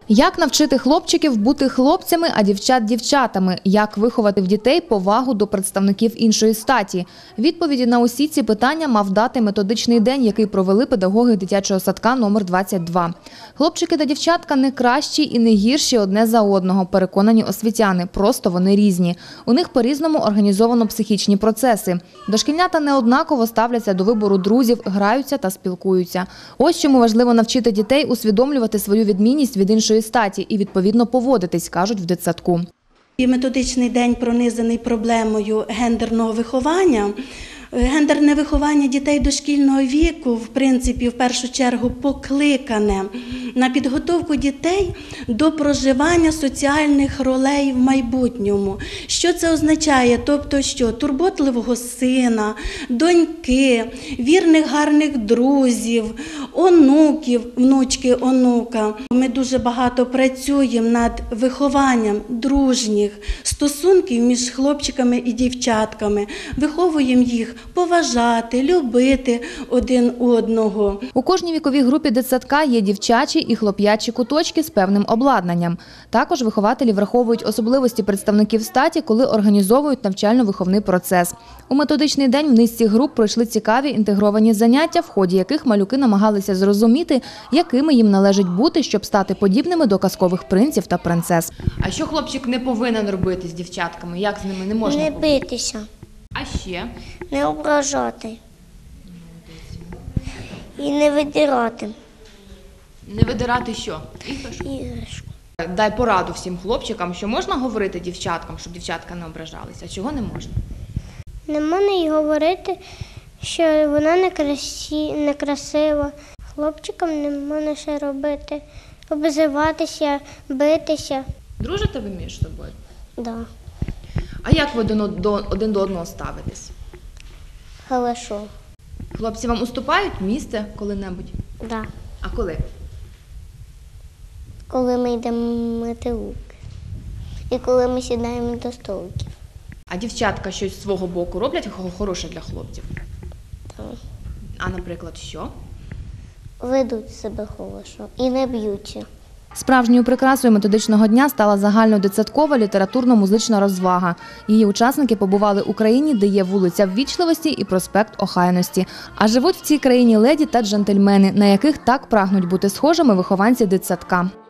Як навчити хлопчиків бути хлопцями, а дівчат – дівчатами? Як виховати в дітей повагу до представників іншої статі? Відповіді на усі ці питання мав дати методичний день, який провели педагоги дитячого садка номер 22. Хлопчики та дівчатка не кращі і не гірші одне за одного, переконані освітяни, просто вони різні. У них по-різному організовано психічні процеси. Дошкільнята неоднаково ставляться до вибору друзів, граються та спілкуються. Ось чому важливо навчити дітей усвідомлювати свою відмінність від іншої статі і відповідно поводитись, кажуть в дитсадку. Методичний день пронизаний проблемою гендерного виховання. Гендерне виховання дітей дошкільного віку, в принципі, в першу чергу покликане на підготовку дітей до проживання соціальних ролей в майбутньому. Що це означає? Тобто, що турботливого сина, доньки, вірних гарних друзів, онуків, внучки, онука. Ми дуже багато працюємо над вихованням дружніх стосунків між хлопчиками і дівчатками, виховуємо їх поважати, любити один одного. У кожній віковій групі дитсадка є дівчачі і хлоп'ячі куточки з певним обладнанням. Також вихователі враховують особливості представників статі, коли організовують навчально-виховний процес. У методичний день в низці груп пройшли цікаві інтегровані заняття, в ході яких малюки намагалися зрозуміти, якими їм належить бути, щоб стати подібними до казкових принців та принцес. А що хлопчик не повинен робити з дівчатками? Як з ними не можна? Не битися. А ще? Не ображати. І не видирати. Не видирати що? Іграшку. Дай пораду всім хлопчикам, що можна говорити дівчаткам, щоб дівчатка не ображалися, а чого не можна? Не можна й говорити, що вона некрасива. Хлопчикам не можна ще робити. Обзиватися, битися. Дружите ви між собою? Да. А як ви один до одного ставитесь? Хорошо. Хлопці вам уступають місце коли-небудь? Да. А коли? Коли ми йдемо мити руки. І коли ми сідаємо до столиків. А дівчатка щось з свого боку роблять хороше для хлопців? Так. А, наприклад, що? Ведуть себе хорошо і не б'ються. Справжньою прикрасою методичного дня стала загальнодитсадкова літературно-музична розвага. Її учасники побували у країні, де є вулиця Ввічливості і проспект Охайності. А живуть в цій країні леді та джентльмени, на яких так прагнуть бути схожими вихованці дитсадка.